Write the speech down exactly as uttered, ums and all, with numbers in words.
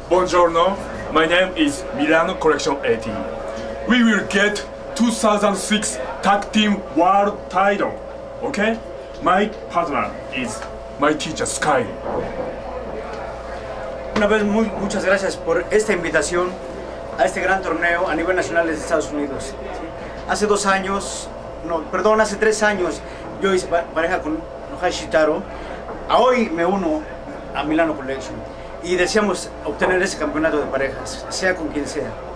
Buongiorno, my name is Milano Collection eighteen. We will get two thousand six Tag Team World title, okay? My partner is my teacher Sky. Una vez muy, muchas gracias por esta invitación a este gran torneo a nivel nacional de Estados Unidos. Hace dos años, no, perdón, hace tres años yo hice pareja con Nohashi Taro. A hoy me uno a Milano Collection y deseamos obtener ese campeonato de parejas, sea con quien sea.